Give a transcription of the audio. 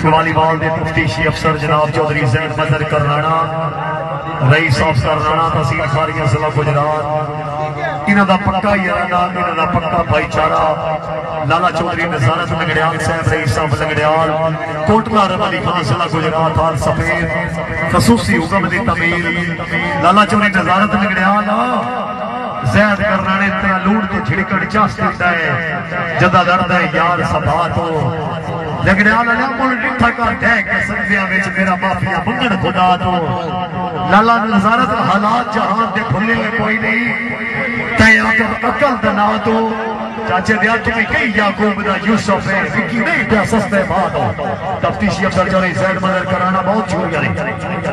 Volleyball के तफ्तीशी अफसर जनाब चौधरी जैद मजर करनाना, रईस अफसर राणा तहसील खारिया जिला गुजरात, इन्हों का पक्का याराना, इन्हों का पक्का भाईचारा। लाला चौधरी नजारत लंगड़ियाल साहब, रईस साहब लंगड़ियाल, कोटला रमली खान जिला गुजरात, हाल सफेद खसूसी हुक्म की तमीर। लाला चौधरी नजारत लंगड़ियाल जैद करनाने तेरा लूट तो झिड़कड़ चास देता है, जदा लड़दा है यार सभा तो लंगड़ियाल आया मुल डिठा का ढह के संधिया विच मेरा माफिया मंगण खुदा तो। लाला नजारत हालात जहां दे भुले कोई नहीं, तय अकल दा ना तो चाचे दिया तुम्हें कई याकूब दा यूसुफ है, विकी नहीं पिया सस्ते बात। तफ्तीशी अफसर चौधरी जैद मदर कराना बहुत शुक्रिया।